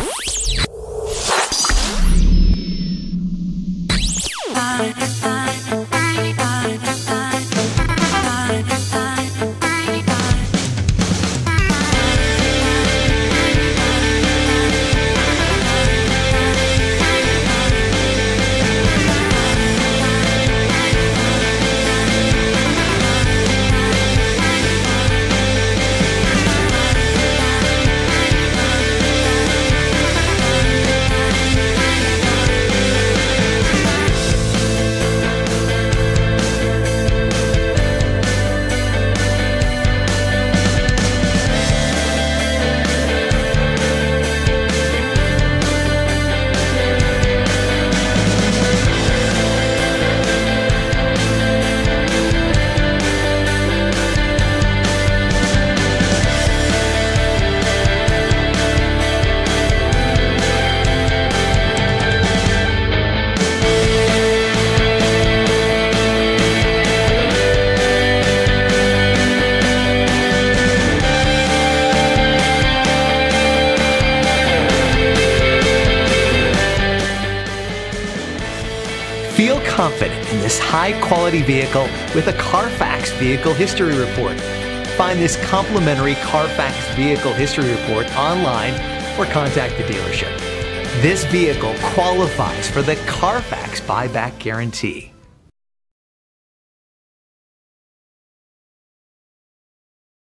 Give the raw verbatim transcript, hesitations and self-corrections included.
Feel confident in this high-quality vehicle with a Carfax Vehicle History Report. Find this complimentary Carfax Vehicle History Report online or contact the dealership. This vehicle qualifies for the Carfax Buyback Guarantee.